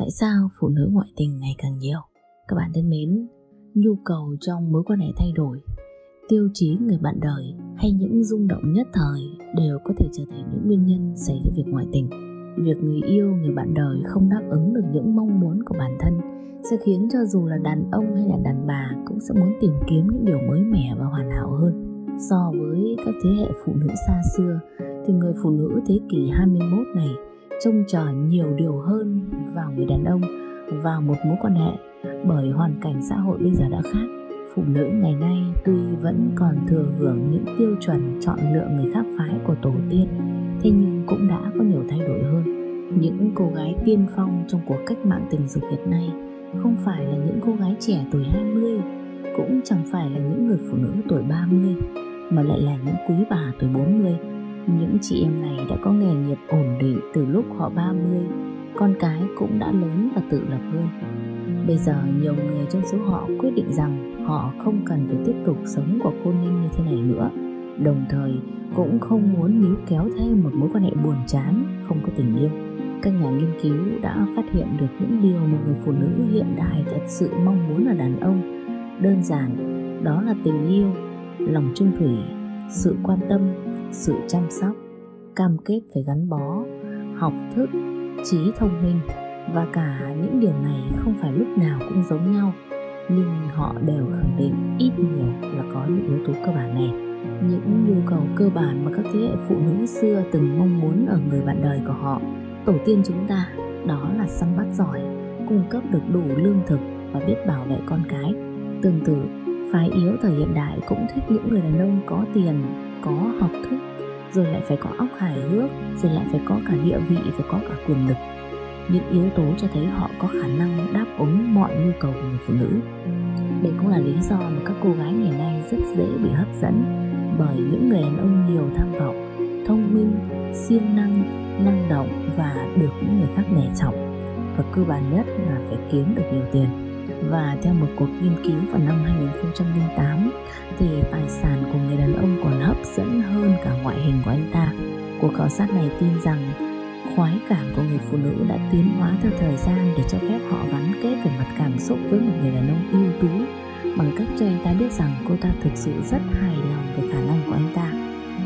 Tại sao phụ nữ ngoại tình ngày càng nhiều? Các bạn thân mến, nhu cầu trong mối quan hệ thay đổi, tiêu chí người bạn đời hay những rung động nhất thời đều có thể trở thành những nguyên nhân xảy ra việc ngoại tình. Việc người yêu, người bạn đời không đáp ứng được những mong muốn của bản thân sẽ khiến cho dù là đàn ông hay là đàn bà cũng sẽ muốn tìm kiếm những điều mới mẻ và hoàn hảo hơn. So với các thế hệ phụ nữ xa xưa thì người phụ nữ thế kỷ 21 này trông chờ nhiều điều hơn vào người đàn ông, vào một mối quan hệ, bởi hoàn cảnh xã hội bây giờ đã khác. Phụ nữ ngày nay tuy vẫn còn thừa hưởng những tiêu chuẩn chọn lựa người khác phái của tổ tiên, thế nhưng cũng đã có nhiều thay đổi hơn. Những cô gái tiên phong trong cuộc cách mạng tình dục hiện nay không phải là những cô gái trẻ tuổi 20, cũng chẳng phải là những người phụ nữ tuổi 30, mà lại là những quý bà tuổi 40. Những chị em này đã có nghề nghiệp ổn định từ lúc họ 30, con cái cũng đã lớn và tự lập hơn. Bây giờ nhiều người trong số họ quyết định rằng họ không cần phải tiếp tục sống cuộc hôn nhân như thế này nữa, đồng thời cũng không muốn níu kéo thêm một mối quan hệ buồn chán, không có tình yêu. Các nhà nghiên cứu đã phát hiện được những điều mà người phụ nữ hiện đại thật sự mong muốn ở đàn ông. Đơn giản, đó là tình yêu, lòng chung thủy, sự quan tâm, sự chăm sóc, cam kết phải gắn bó, học thức, trí thông minh. Và cả những điều này không phải lúc nào cũng giống nhau, nhưng họ đều khẳng định ít nhiều là có những yếu tố cơ bản này. Những nhu cầu cơ bản mà các thế hệ phụ nữ xưa từng mong muốn ở người bạn đời của họ, tổ tiên chúng ta, đó là săn bắt giỏi, cung cấp được đủ lương thực và biết bảo vệ con cái. Tương tự, phái yếu thời hiện đại cũng thích những người đàn ông có tiền, có học thức, rồi lại phải có óc hài hước, rồi lại phải có cả địa vị, phải có cả quyền lực. Những yếu tố cho thấy họ có khả năng đáp ứng mọi nhu cầu của người phụ nữ. Đây cũng là lý do mà các cô gái ngày nay rất dễ bị hấp dẫn bởi những người đàn ông nhiều tham vọng, thông minh, siêng năng, năng động và được những người khác nể trọng. Và cơ bản nhất là phải kiếm được nhiều tiền. Và theo một cuộc nghiên cứu vào năm 2008 thì tài sản của người đàn ông còn hấp dẫn hơn cả ngoại hình của anh ta. Cuộc khảo sát này tin rằng khoái cảm của người phụ nữ đã tiến hóa theo thời gian để cho phép họ gắn kết về mặt cảm xúc với một người đàn ông ưu tú bằng cách cho anh ta biết rằng cô ta thực sự rất hài lòng về khả năng của anh ta,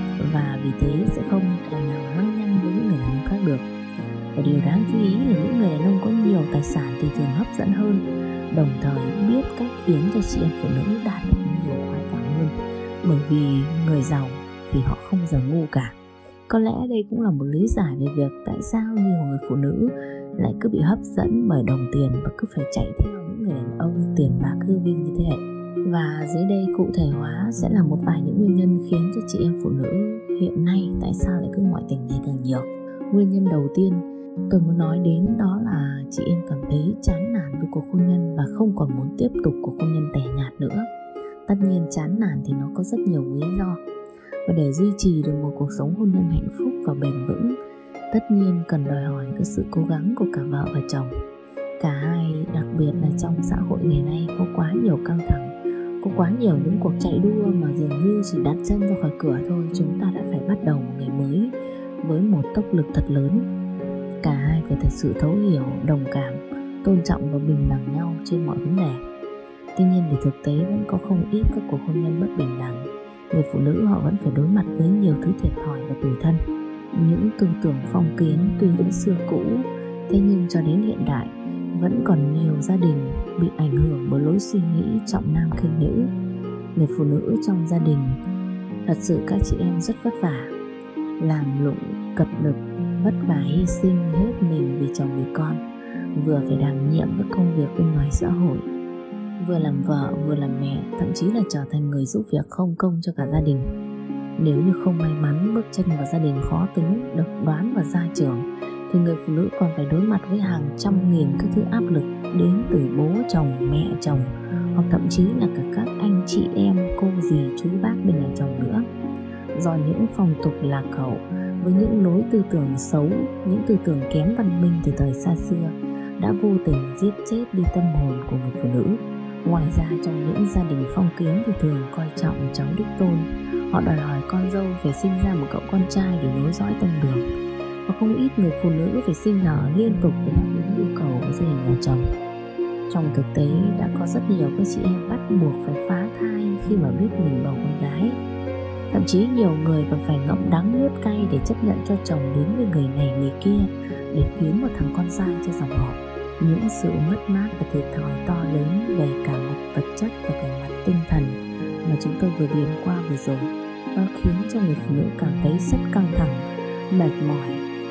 và vì thế sẽ không thể nào lăng nhăng với những người đàn ông khác được. Và điều đáng chú ý là những người đàn ông có nhiều tài sản thì thường hấp dẫn hơn, đồng thời biết cách khiến cho chị em phụ nữ đạt được nhiều khoái cảm hơn, bởi vì người giàu thì họ không bao giờ ngu cả. Có lẽ đây cũng là một lý giải về việc tại sao nhiều người phụ nữ lại cứ bị hấp dẫn bởi đồng tiền và cứ phải chạy theo những người đàn ông tiền bạc hư vinh như thế. Và dưới đây cụ thể hóa sẽ là một vài những nguyên nhân khiến cho chị em phụ nữ hiện nay tại sao lại cứ ngoại tình ngày càng nhiều. Nguyên nhân đầu tiên tôi muốn nói đến đó là chị em cảm thấy chán nản với cuộc hôn nhân và không còn muốn tiếp tục cuộc hôn nhân tẻ nhạt nữa. Tất nhiên chán nản thì nó có rất nhiều lý do. Và để duy trì được một cuộc sống hôn nhân hạnh phúc và bền vững, tất nhiên cần đòi hỏi cái sự cố gắng của cả vợ và chồng. Cả hai, đặc biệt là trong xã hội ngày nay có quá nhiều căng thẳng, có quá nhiều những cuộc chạy đua mà dường như chỉ đặt chân ra khỏi cửa thôi, chúng ta đã phải bắt đầu một ngày mới với một tốc lực thật lớn. Cả hai phải thật sự thấu hiểu, đồng cảm, tôn trọng và bình đẳng nhau trên mọi vấn đề. Tuy nhiên thì thực tế vẫn có không ít các cuộc hôn nhân bất bình đẳng. Người phụ nữ họ vẫn phải đối mặt với nhiều thứ thiệt thòi và tủi thân. Những tư tưởng phong kiến tuy đã xưa cũ, thế nhưng cho đến hiện đại vẫn còn nhiều gia đình bị ảnh hưởng bởi lối suy nghĩ trọng nam khinh nữ. Người phụ nữ trong gia đình thật sự các chị em rất vất vả, làm lụng, cật lực, vất vả hy sinh hết mình vì chồng vì con, vừa phải đảm nhiệm các công việc bên ngoài xã hội, vừa làm vợ, vừa làm mẹ, thậm chí là trở thành người giúp việc không công cho cả gia đình. Nếu như không may mắn bước chân vào gia đình khó tính, độc đoán và gia trưởng, thì người phụ nữ còn phải đối mặt với hàng trăm nghìn các thứ áp lực đến từ bố chồng, mẹ chồng, hoặc thậm chí là cả các anh chị em, cô dì, chú bác bên nhà chồng nữa. Do những phong tục lạc hậu với những lối tư tưởng xấu, những tư tưởng kém văn minh từ thời xa xưa đã vô tình giết chết đi tâm hồn của người phụ nữ. Ngoài ra trong những gia đình phong kiến thì thường coi trọng cháu đích tôn. Họ đòi hỏi con dâu phải sinh ra một cậu con trai để nối dõi tông đường. và không ít người phụ nữ phải sinh nở liên tục để đáp ứng nhu cầu của gia đình nhà chồng. Trong thực tế đã có rất nhiều các chị em bắt buộc phải phá thai khi mà biết mình bầu con gái. Thậm chí nhiều người còn phải ngậm đắng nuốt cay để chấp nhận cho chồng đến với người này người kia để kiếm một thằng con trai cho dòng họ. Những sự mất mát và thiệt thòi to lớn về cả mặt vật chất và cả mặt tinh thần mà chúng tôi vừa điểm qua vừa rồi, nó khiến cho người phụ nữ cảm thấy rất căng thẳng, mệt mỏi,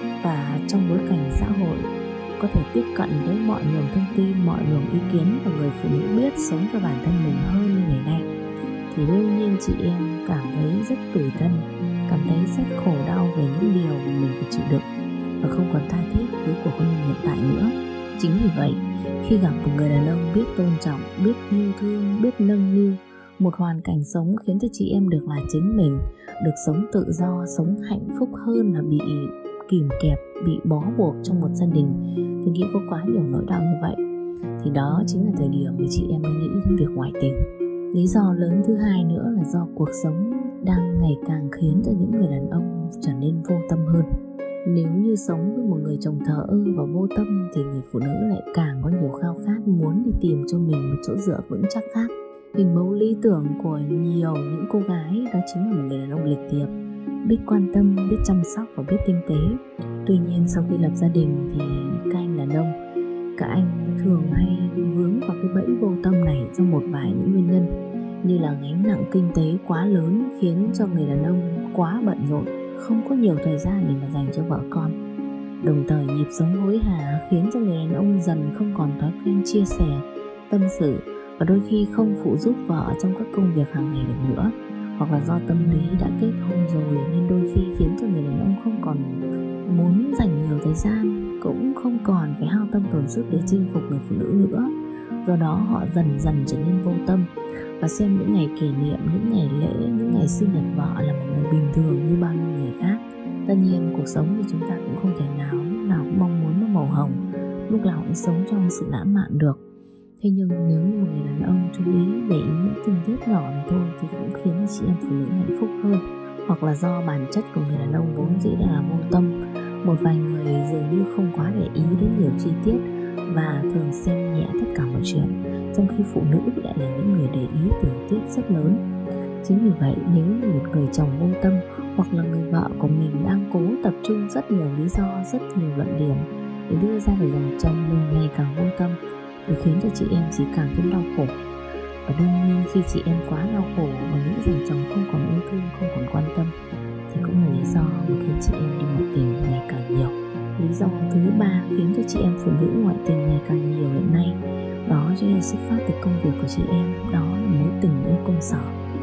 và trong bối cảnh xã hội có thể tiếp cận với mọi nguồn thông tin, mọi luồng ý kiến, và người phụ nữ biết sống cho bản thân mình hơn như ngày nay, thì đương nhiên chị em cảm thấy rất tủi thân, cảm thấy rất khổ đau về những điều mà mình phải chịu đựng và không còn tha thiết với cuộc hôn nhân hiện tại nữa. Chính vì vậy, khi gặp một người đàn ông biết tôn trọng, biết yêu thương, biết nâng niu một hoàn cảnh sống khiến cho chị em được là chính mình, được sống tự do, sống hạnh phúc hơn là bị kìm kẹp, bị bó buộc trong một gia đình, thì nghĩ có quá nhiều nỗi đau như vậy, thì đó chính là thời điểm mà chị em mới nghĩ đến việc ngoại tình. Lý do lớn thứ hai nữa là do cuộc sống đang ngày càng khiến cho những người đàn ông trở nên vô tâm hơn. Nếu như sống với một người chồng thờ ơ và vô tâm thì người phụ nữ lại càng có nhiều khao khát muốn đi tìm cho mình một chỗ dựa vững chắc khác. Hình mẫu lý tưởng của nhiều những cô gái đó chính là một người đàn ông lịch thiệp, biết quan tâm, biết chăm sóc và biết tinh tế. Tuy nhiên sau khi lập gia đình thì các anh đàn ông, các anh thường hay vướng vào cái bẫy vô tâm này do một vài những nguyên nhân, như là gánh nặng kinh tế quá lớn khiến cho người đàn ông quá bận rộn, không có nhiều thời gian để mà dành cho vợ con. Đồng thời nhịp sống hối hả khiến cho người đàn ông dần không còn thói quen chia sẻ, tâm sự và đôi khi không phụ giúp vợ trong các công việc hàng ngày được nữa. Hoặc là do tâm lý đã kết hôn rồi nên đôi khi khiến cho người đàn ông không còn muốn dành nhiều thời gian, cũng không còn phải hao tâm tổn sức để chinh phục người phụ nữ nữa. Do đó họ dần dần trở nên vô tâm và xem những ngày kỷ niệm, những ngày lễ, những ngày sinh nhật vợ là một người bình thường như bao nhiêu người khác. Tất nhiên cuộc sống thì chúng ta cũng không thể nào lúc nào cũng mong muốn nó màu hồng, lúc nào cũng sống trong sự lãng mạn được. Thế nhưng nếu như một người đàn ông chú ý để ý những tình tiết nhỏ này thôi thì cũng khiến chị em phụ nữ hạnh phúc hơn. Hoặc là do bản chất của người đàn ông vốn dĩ đã là vô tâm, một vài người dường như không quá để ý đến nhiều chi tiết và thường xem nhẹ tất cả mọi chuyện, trong khi phụ nữ lại là những người để ý tình tiết rất lớn. Chính vì vậy nếu như một người chồng vô tâm hoặc là người vợ của mình đang cố tập trung rất nhiều lý do, rất nhiều luận điểm để đưa ra được rằng chồng mình ngày càng vô tâm thì khiến cho chị em chỉ càng thêm đau khổ. Và đương nhiên khi chị em quá đau khổ và nghĩ rằng chồng không còn yêu thương, không còn quan tâm thì cũng là lý do mà khiến chị em đi ngoại tình ngày càng nhiều. Lý do thứ ba khiến cho chị em phụ nữ ngoại tình ngày càng nhiều hiện nay đó chính là xuất phát từ công việc của chị em, đó là mối tình yêu công sở.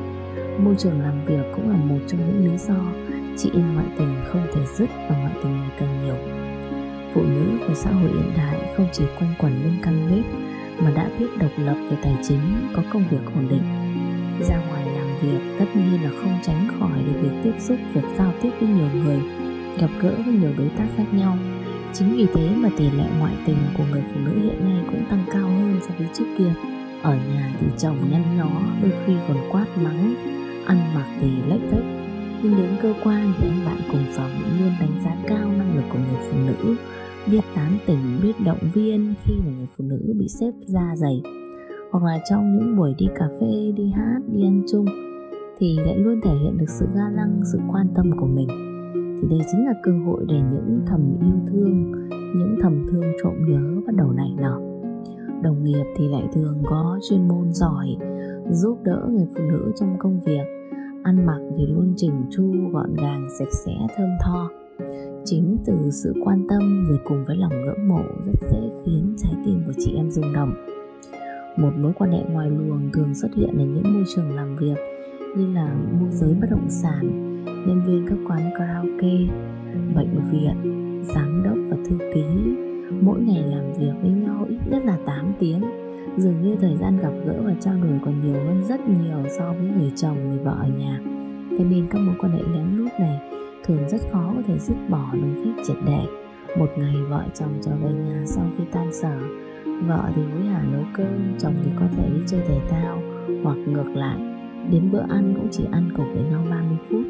Môi trường làm việc cũng là một trong những lý do chị em ngoại tình không thể dứt và ngoại tình ngày càng nhiều. Phụ nữ của xã hội hiện đại không chỉ quanh quẩn bên căn bếp mà đã biết độc lập về tài chính, có công việc ổn định. Ra ngoài làm việc tất nhiên là không tránh khỏi được việc tiếp xúc, việc giao tiếp với nhiều người, gặp gỡ với nhiều đối tác khác nhau. Chính vì thế mà tỷ lệ ngoại tình của người phụ nữ hiện nay cũng tăng cao hơn so với trước kia. Ở nhà thì chồng nhăn nhó, đôi khi còn quát mắng, ăn mặc thì lếch thếch, nhưng đến cơ quan thì anh bạn cùng phòng luôn đánh giá cao năng lực của người phụ nữ, biết tán tỉnh, biết động viên khi mà người phụ nữ bị sếp da dày, hoặc là trong những buổi đi cà phê, đi hát, đi ăn chung thì lại luôn thể hiện được sự ga lăng, sự quan tâm của mình. Thì đây chính là cơ hội để những thầm yêu thương, những thầm thương trộm nhớ bắt đầu nảy nở. Đồng nghiệp thì lại thường có chuyên môn giỏi, giúp đỡ người phụ nữ trong công việc, ăn mặc thì luôn chỉnh chu, gọn gàng, sạch sẽ, thơm tho. Chính từ sự quan tâm rồi cùng với lòng ngưỡng mộ rất dễ khiến trái tim của chị em rung động. Một mối quan hệ ngoài luồng thường xuất hiện ở những môi trường làm việc như là môi giới bất động sản, nhân viên các quán karaoke, bệnh viện, giám đốc và thư ký. Mỗi ngày làm việc với nhau ít nhất là 8 tiếng. Dường như thời gian gặp gỡ và trao đổi còn nhiều hơn rất nhiều so với người chồng, người vợ ở nhà. Thế nên các mối quan hệ lén lút này thường rất khó có thể dứt bỏ một cách triệt để. Một ngày vợ chồng trở về nhà sau khi tan sở, vợ thì hối hả nấu cơm, chồng thì có thể đi chơi thể thao, hoặc ngược lại, đến bữa ăn cũng chỉ ăn cùng với nhau 30 phút.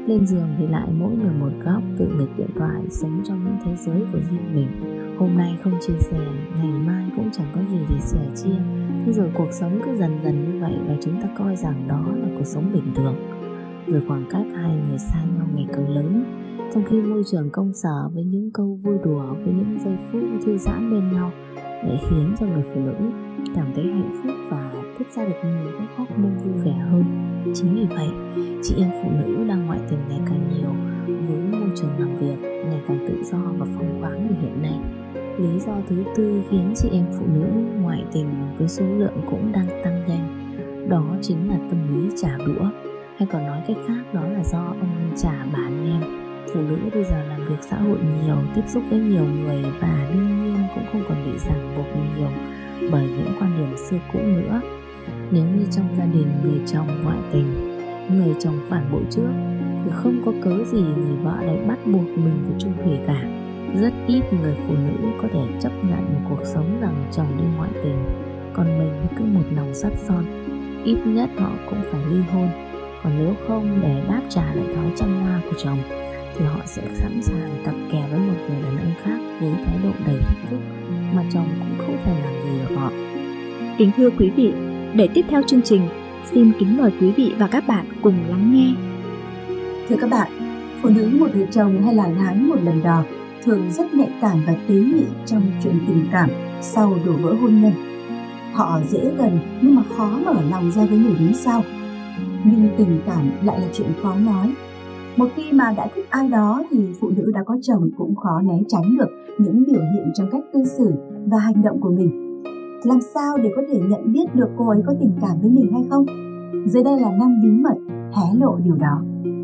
Lên giường thì lại mỗi người một góc, tự nghịch điện thoại, sống trong những thế giới của riêng mình. Hôm nay không chia sẻ, ngày mai cũng chẳng có gì để sẻ chia. Thế rồi cuộc sống cứ dần dần như vậy, và chúng ta coi rằng đó là cuộc sống bình thường. Rồi khoảng cách hai người xa nhau ngày càng lớn, trong khi môi trường công sở với những câu vui đùa, với những giây phút thư giãn bên nhau lại khiến cho người phụ nữ cảm thấy hạnh phúc và tiết ra được nhiều các hormone vui vẻ hơn. Chính vì vậy, chị em phụ nữ đang ngoại tình ngày càng nhiều, với môi trường làm việc ngày càng tự do và phóng khoáng như hiện nay. Lý do thứ tư khiến chị em phụ nữ ngoại tình với số lượng cũng đang tăng nhanh, đó chính là tâm lý trả đũa, hay còn nói cách khác đó là do ông ăn trả bà ăn nem. Phụ nữ bây giờ làm việc xã hội nhiều, tiếp xúc với nhiều người và đương nhiên cũng không còn bị ràng buộc nhiều bởi những quan điểm xưa cũ nữa. Nếu như trong gia đình người chồng ngoại tình, người chồng phản bội trước, thì không có cớ gì người vợ lại bắt buộc mình phải chung thủy cả. Rất ít người phụ nữ có thể chấp nhận một cuộc sống rằng chồng đi ngoại tình, còn mình thì cứ một lòng sắt son. Ít nhất họ cũng phải ly hôn, còn nếu không, để đáp trả lại thói chăm hoa của chồng thì họ sẽ sẵn sàng cặp kè với một người đàn ông khác với thái độ đầy thách thức mà chồng cũng không thể làm gì được họ. Kính thưa quý vị, để tiếp theo chương trình, xin kính mời quý vị và các bạn cùng lắng nghe. Thưa các bạn, phụ nữ một đời chồng hay là gái một lần đò thường rất nhạy cảm và tế nhị trong chuyện tình cảm sau đổ vỡ hôn nhân. Họ dễ gần nhưng mà khó mở lòng ra với người đứng sau. Nhưng tình cảm lại là chuyện khó nói. Một khi mà đã thích ai đó thì phụ nữ đã có chồng cũng khó né tránh được những biểu hiện trong cách cư xử và hành động của mình. Làm sao để có thể nhận biết được cô ấy có tình cảm với mình hay không? Dưới đây là 5 bí mật hé lộ điều đó.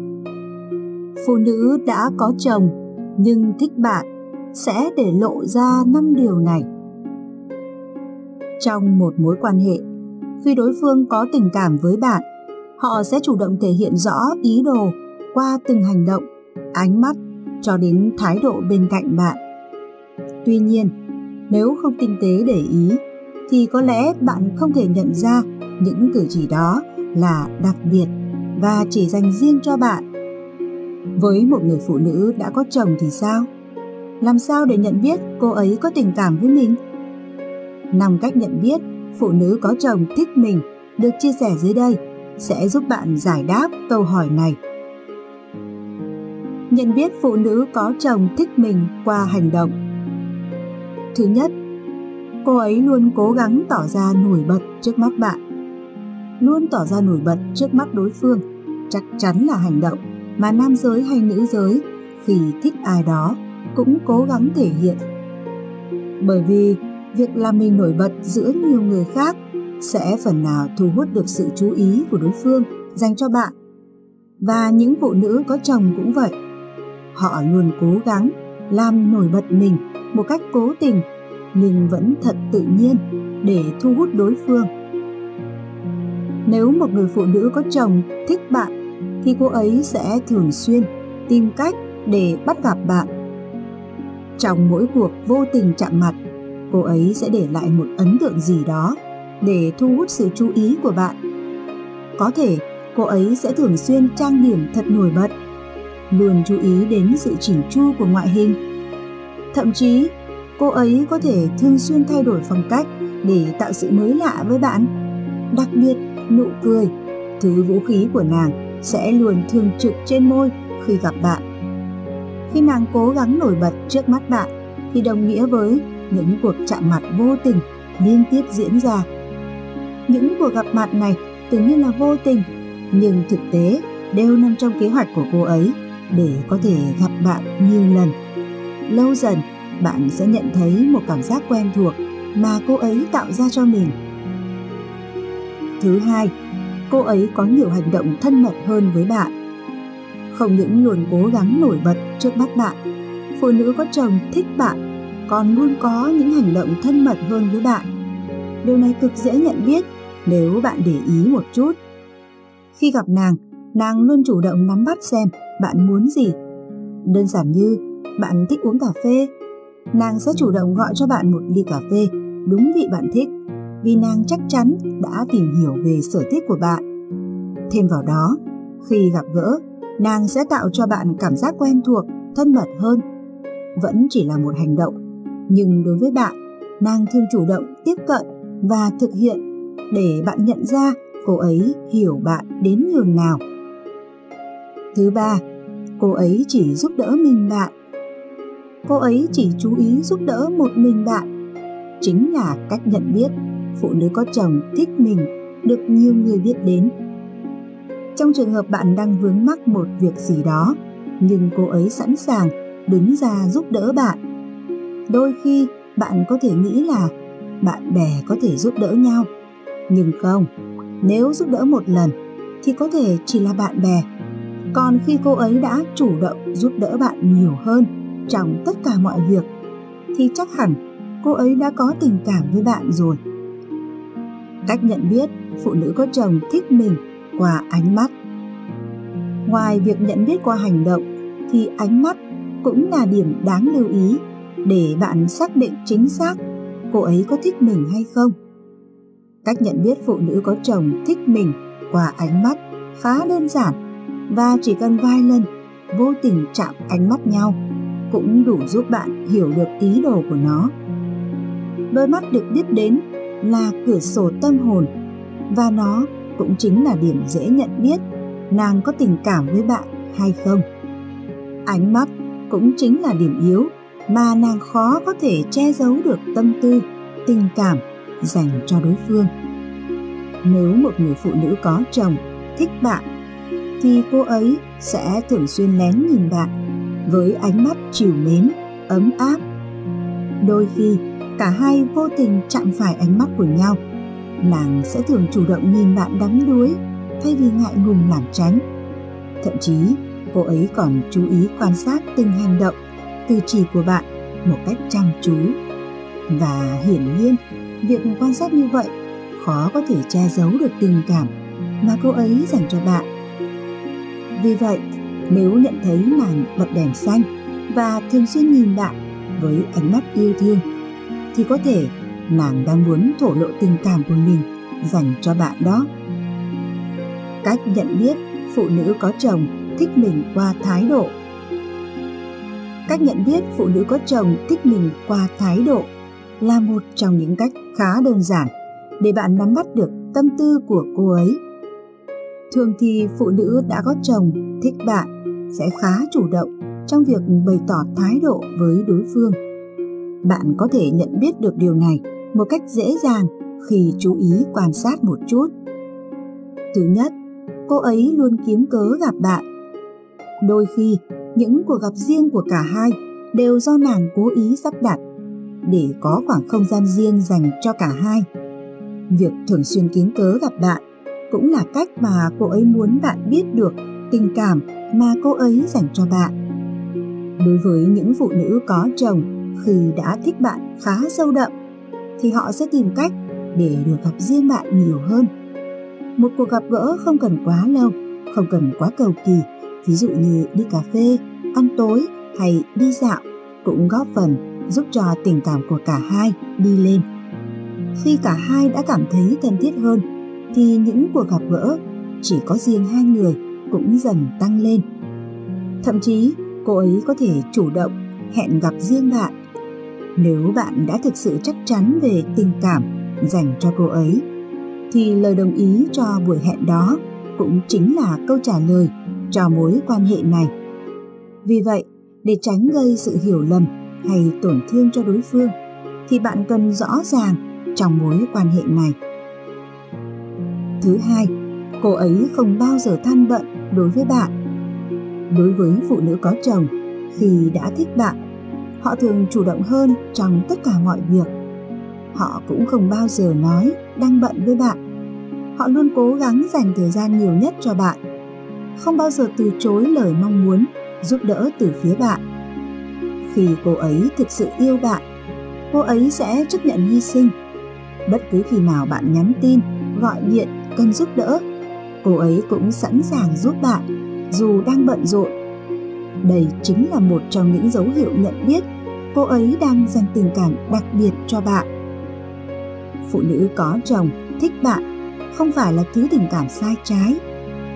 Phụ nữ đã có chồng nhưng thích bạn sẽ để lộ ra 5 điều này. Trong một mối quan hệ, khi đối phương có tình cảm với bạn, họ sẽ chủ động thể hiện rõ ý đồ qua từng hành động, ánh mắt cho đến thái độ bên cạnh bạn. Tuy nhiên, nếu không tinh tế để ý thì có lẽ bạn không thể nhận ra những cử chỉ đó là đặc biệt và chỉ dành riêng cho bạn. Với một người phụ nữ đã có chồng thì sao? Làm sao để nhận biết cô ấy có tình cảm với mình? 5 cách nhận biết phụ nữ có chồng thích mình được chia sẻ dưới đây sẽ giúp bạn giải đáp câu hỏi này. Nhận biết phụ nữ có chồng thích mình qua hành động. Thứ nhất, cô ấy luôn cố gắng tỏ ra nổi bật trước mắt bạn. Luôn tỏ ra nổi bật trước mắt đối phương chắc chắn là hành động mà nam giới hay nữ giới khi thích ai đó cũng cố gắng thể hiện. Bởi vì việc làm mình nổi bật giữa nhiều người khác sẽ phần nào thu hút được sự chú ý của đối phương dành cho bạn. Và những phụ nữ có chồng cũng vậy. Họ luôn cố gắng làm nổi bật mình một cách cố tình nhưng vẫn thật tự nhiên để thu hút đối phương. Nếu một người phụ nữ có chồng thích bạn thì cô ấy sẽ thường xuyên tìm cách để bắt gặp bạn. Trong mỗi cuộc vô tình chạm mặt, cô ấy sẽ để lại một ấn tượng gì đó để thu hút sự chú ý của bạn. Có thể cô ấy sẽ thường xuyên trang điểm thật nổi bật, luôn chú ý đến sự chỉn chu của ngoại hình. Thậm chí, cô ấy có thể thường xuyên thay đổi phong cách để tạo sự mới lạ với bạn. Đặc biệt, nụ cười, thứ vũ khí của nàng, sẽ luôn thường trực trên môi khi gặp bạn. Khi nàng cố gắng nổi bật trước mắt bạn thì đồng nghĩa với những cuộc chạm mặt vô tình liên tiếp diễn ra. Những cuộc gặp mặt này tưởng như là vô tình, nhưng thực tế đều nằm trong kế hoạch của cô ấy để có thể gặp bạn nhiều lần. Lâu dần, bạn sẽ nhận thấy một cảm giác quen thuộc mà cô ấy tạo ra cho mình. Thứ hai, cô ấy có nhiều hành động thân mật hơn với bạn. Không những luôn cố gắng nổi bật trước mắt bạn, phụ nữ có chồng thích bạn còn luôn có những hành động thân mật hơn với bạn. Điều này cực dễ nhận biết nếu bạn để ý một chút. Khi gặp nàng luôn chủ động nắm bắt xem bạn muốn gì. Đơn giản như bạn thích uống cà phê, nàng sẽ chủ động gọi cho bạn một ly cà phê đúng vị bạn thích, vì nàng chắc chắn đã tìm hiểu về sở thích của bạn. Thêm vào đó, khi gặp gỡ, nàng sẽ tạo cho bạn cảm giác quen thuộc, thân mật hơn. Vẫn chỉ là một hành động, nhưng đối với bạn, nàng thường chủ động tiếp cận và thực hiện để bạn nhận ra cô ấy hiểu bạn đến nhường nào. Thứ ba, cô ấy chỉ giúp đỡ mình bạn. Cô ấy chỉ chú ý giúp đỡ một mình bạn. Chính là cách nhận biết phụ nữ có chồng thích mình được nhiều người biết đến. Trong trường hợp bạn đang vướng mắc một việc gì đó, nhưng cô ấy sẵn sàng đứng ra giúp đỡ bạn. Đôi khi bạn có thể nghĩ là bạn bè có thể giúp đỡ nhau, nhưng không, nếu giúp đỡ một lần thì có thể chỉ là bạn bè. Còn khi cô ấy đã chủ động giúp đỡ bạn nhiều hơn trong tất cả mọi việc, thì chắc hẳn cô ấy đã có tình cảm với bạn rồi. Cách nhận biết phụ nữ có chồng thích mình qua ánh mắt. Ngoài việc nhận biết qua hành động, thì ánh mắt cũng là điểm đáng lưu ý để bạn xác định chính xác cô ấy có thích mình hay không. Cách nhận biết phụ nữ có chồng thích mình qua ánh mắt khá đơn giản, và chỉ cần vài lần vô tình chạm ánh mắt nhau cũng đủ giúp bạn hiểu được ý đồ của nó. Đôi mắt được biết đến là cửa sổ tâm hồn, và nó cũng chính là điểm dễ nhận biết nàng có tình cảm với bạn hay không. Ánh mắt cũng chính là điểm yếu mà nàng khó có thể che giấu được tâm tư, tình cảm dành cho đối phương. Nếu một người phụ nữ có chồng thích bạn, thì cô ấy sẽ thường xuyên lén nhìn bạn với ánh mắt trìu mến, ấm áp. Đôi khi cả hai vô tình chạm phải ánh mắt của nhau, nàng sẽ thường chủ động nhìn bạn đắm đuối thay vì ngại ngùng lảng tránh. Thậm chí cô ấy còn chú ý quan sát từng hành động, cử chỉ của bạn một cách chăm chú. Và hiển nhiên, việc quan sát như vậy khó có thể che giấu được tình cảm mà cô ấy dành cho bạn. Vì vậy, nếu nhận thấy nàng bật đèn xanh và thường xuyên nhìn bạn với ánh mắt yêu thương, thì có thể nàng đang muốn thổ lộ tình cảm của mình dành cho bạn đó. Cách nhận biết phụ nữ có chồng thích mình qua thái độ. Cách nhận biết phụ nữ có chồng thích mình qua thái độ là một trong những cách khá đơn giản để bạn nắm bắt được tâm tư của cô ấy. Thường thì phụ nữ đã có chồng thích bạn sẽ khá chủ động trong việc bày tỏ thái độ với đối phương. Bạn có thể nhận biết được điều này một cách dễ dàng khi chú ý quan sát một chút. Thứ nhất, cô ấy luôn kiếm cớ gặp bạn. Đôi khi, những cuộc gặp riêng của cả hai đều do nàng cố ý sắp đặt để có khoảng không gian riêng dành cho cả hai. Việc thường xuyên kiếm cớ gặp bạn cũng là cách mà cô ấy muốn bạn biết được tình cảm mà cô ấy dành cho bạn. Đối với những phụ nữ có chồng khi đã thích bạn khá sâu đậm, thì họ sẽ tìm cách để được gặp riêng bạn nhiều hơn. Một cuộc gặp gỡ không cần quá lâu, không cần quá cầu kỳ, ví dụ như đi cà phê, ăn tối hay đi dạo cũng góp phần giúp cho tình cảm của cả hai đi lên. Khi cả hai đã cảm thấy thân thiết hơn, thì những cuộc gặp gỡ chỉ có riêng hai người cũng dần tăng lên. Thậm chí cô ấy có thể chủ động hẹn gặp riêng bạn. Nếu bạn đã thực sự chắc chắn về tình cảm dành cho cô ấy, thì lời đồng ý cho buổi hẹn đó cũng chính là câu trả lời cho mối quan hệ này. Vì vậy, để tránh gây sự hiểu lầm hay tổn thương cho đối phương, thì bạn cần rõ ràng trong mối quan hệ này. Thứ hai, cô ấy không bao giờ than bận đối với bạn. Đối với phụ nữ có chồng, khi đã thích bạn, họ thường chủ động hơn trong tất cả mọi việc. Họ cũng không bao giờ nói đang bận với bạn. Họ luôn cố gắng dành thời gian nhiều nhất cho bạn, không bao giờ từ chối lời mong muốn giúp đỡ từ phía bạn. Khi cô ấy thực sự yêu bạn, cô ấy sẽ chấp nhận hy sinh. Bất cứ khi nào bạn nhắn tin, gọi điện cần giúp đỡ, cô ấy cũng sẵn sàng giúp bạn dù đang bận rộn. Đây chính là một trong những dấu hiệu nhận biết cô ấy đang dành tình cảm đặc biệt cho bạn. Phụ nữ có chồng thích bạn không phải là thứ tình cảm sai trái.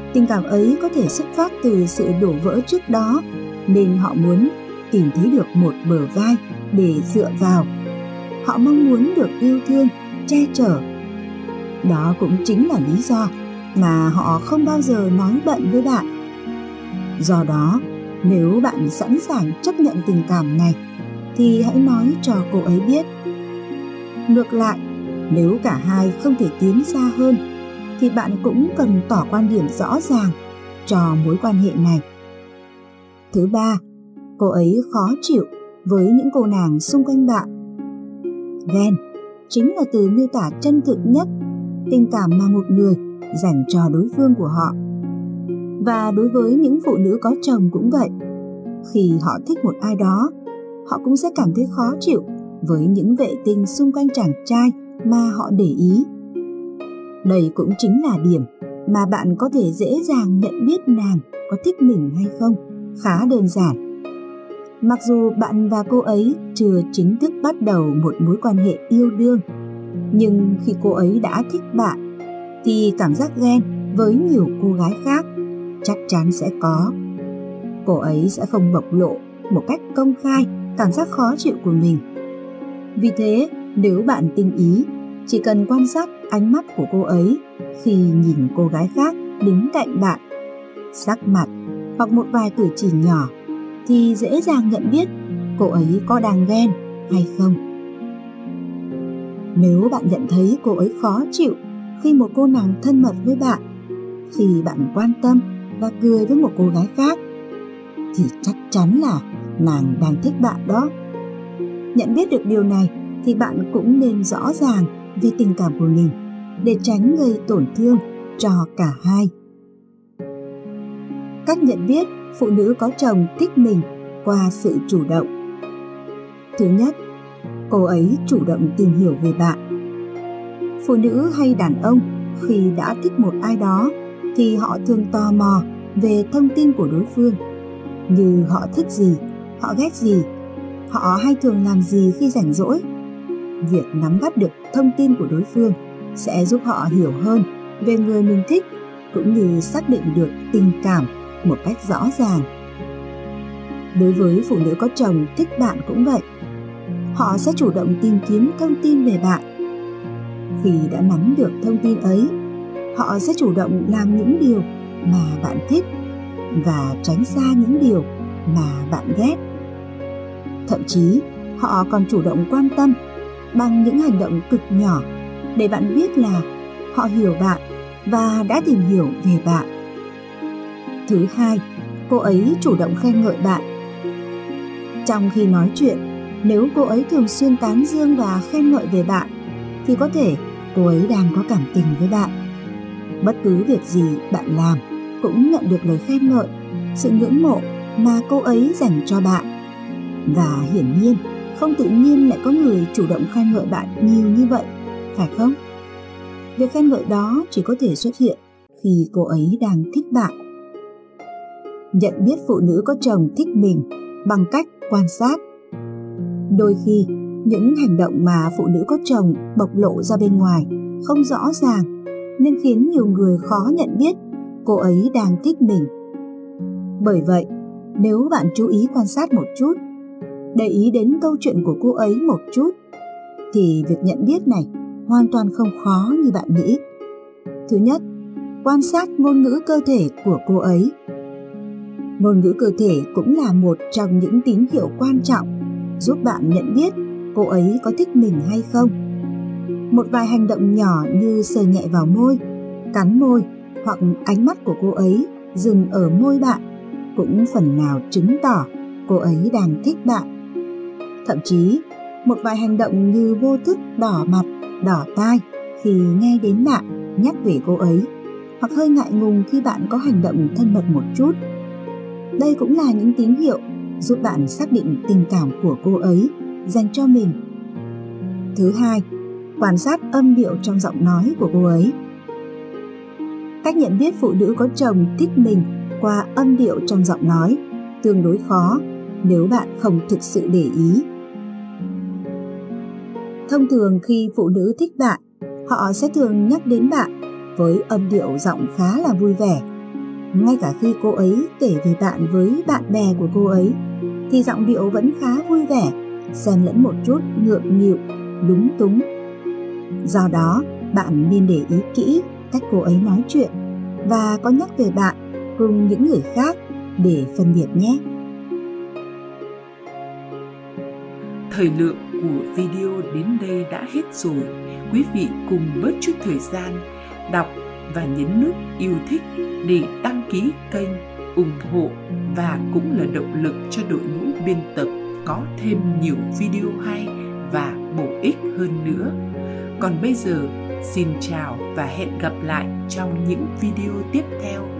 Tình cảm ấy có thể xuất phát từ sự đổ vỡ trước đó, nên họ muốn tìm thấy được một bờ vai để dựa vào. Họ mong muốn được yêu thương, che chở. Đó cũng chính là lý do mà họ không bao giờ nói bận với bạn. Do đó, nếu bạn sẵn sàng chấp nhận tình cảm này, thì hãy nói cho cô ấy biết. Ngược lại, nếu cả hai không thể tiến xa hơn, thì bạn cũng cần tỏ quan điểm rõ ràng cho mối quan hệ này. Thứ ba, cô ấy khó chịu với những cô nàng xung quanh bạn. Ghen chính là từ miêu tả chân thực nhất tình cảm mà một người dành cho đối phương của họ. Và đối với những phụ nữ có chồng cũng vậy. Khi họ thích một ai đó, họ cũng sẽ cảm thấy khó chịu với những vệ tinh xung quanh chàng trai mà họ để ý. Đây cũng chính là điểm mà bạn có thể dễ dàng nhận biết nàng có thích mình hay không. Khá đơn giản. Mặc dù bạn và cô ấy chưa chính thức bắt đầu một mối quan hệ yêu đương, nhưng khi cô ấy đã thích bạn, thì cảm giác ghen với nhiều cô gái khác chắc chắn sẽ có. Cô ấy sẽ không bộc lộ một cách công khai cảm giác khó chịu của mình. Vì thế, nếu bạn tinh ý, chỉ cần quan sát ánh mắt của cô ấy khi nhìn cô gái khác đứng cạnh bạn, sắc mặt hoặc một vài cử chỉ nhỏ, thì dễ dàng nhận biết cô ấy có đang ghen hay không. Nếu bạn nhận thấy cô ấy khó chịu khi một cô nàng thân mật với bạn, khi bạn quan tâm và cười với một cô gái khác, thì chắc chắn là nàng đang thích bạn đó. Nhận biết được điều này thì bạn cũng nên rõ ràng về tình cảm của mình để tránh gây tổn thương cho cả hai. Cách nhận biết phụ nữ có chồng thích mình qua sự chủ động. Thứ nhất, cô ấy chủ động tìm hiểu về bạn. Phụ nữ hay đàn ông khi đã thích một ai đó thì họ thường tò mò về thông tin của đối phương, như họ thích gì, họ ghét gì, họ hay thường làm gì khi rảnh rỗi. Việc nắm bắt được thông tin của đối phương sẽ giúp họ hiểu hơn về người mình thích, cũng như xác định được tình cảm một cách rõ ràng. Đối với phụ nữ có chồng thích bạn cũng vậy. Họ sẽ chủ động tìm kiếm thông tin về bạn. Khi đã nắm được thông tin ấy, họ sẽ chủ động làm những điều mà bạn thích và tránh xa những điều mà bạn ghét. Thậm chí, họ còn chủ động quan tâm bằng những hành động cực nhỏ để bạn biết là họ hiểu bạn và đã tìm hiểu về bạn. Thứ hai, cô ấy chủ động khen ngợi bạn. Trong khi nói chuyện, nếu cô ấy thường xuyên tán dương và khen ngợi về bạn, thì có thể cô ấy đang có cảm tình với bạn. Bất cứ việc gì bạn làm cũng nhận được lời khen ngợi, sự ngưỡng mộ mà cô ấy dành cho bạn. Và hiển nhiên, không tự nhiên lại có người chủ động khen ngợi bạn nhiều như vậy, phải không? Việc khen ngợi đó chỉ có thể xuất hiện khi cô ấy đang thích bạn. Nhận biết phụ nữ có chồng thích mình bằng cách quan sát. Đôi khi, những hành động mà phụ nữ có chồng bộc lộ ra bên ngoài không rõ ràng, nên khiến nhiều người khó nhận biết cô ấy đang thích mình. Bởi vậy, nếu bạn chú ý quan sát một chút, để ý đến câu chuyện của cô ấy một chút, thì việc nhận biết này hoàn toàn không khó như bạn nghĩ. Thứ nhất, quan sát ngôn ngữ cơ thể của cô ấy. Ngôn ngữ cơ thể cũng là một trong những tín hiệu quan trọng giúp bạn nhận biết cô ấy có thích mình hay không. Một vài hành động nhỏ như sờ nhẹ vào môi, cắn môi hoặc ánh mắt của cô ấy dừng ở môi bạn cũng phần nào chứng tỏ cô ấy đang thích bạn. Thậm chí, một vài hành động như vô thức đỏ mặt, đỏ tai khi nghe đến bạn nhắc về cô ấy, hoặc hơi ngại ngùng khi bạn có hành động thân mật một chút. Đây cũng là những tín hiệu giúp bạn xác định tình cảm của cô ấy dành cho mình. Thứ hai, quan sát âm điệu trong giọng nói của cô ấy. Cách nhận biết phụ nữ có chồng thích mình qua âm điệu trong giọng nói tương đối khó nếu bạn không thực sự để ý. Thông thường khi phụ nữ thích bạn, họ sẽ thường nhắc đến bạn với âm điệu giọng khá là vui vẻ, Ngay cả khi cô ấy kể về bạn với bạn bè của cô ấy, thì giọng điệu vẫn khá vui vẻ, xen lẫn một chút ngượng nghịu, lúng túng. Do đó, bạn nên để ý kỹ cách cô ấy nói chuyện và có nhắc về bạn cùng những người khác để phân biệt nhé. Thời lượng của video đến đây đã hết rồi. Quý vị cùng bớt chút thời gian đọc và nhấn nút yêu thích để đăng ký kênh, ủng hộ và cũng là động lực cho đội ngũ biên tập có thêm nhiều video hay và bổ ích hơn nữa. Còn bây giờ, xin chào và hẹn gặp lại trong những video tiếp theo.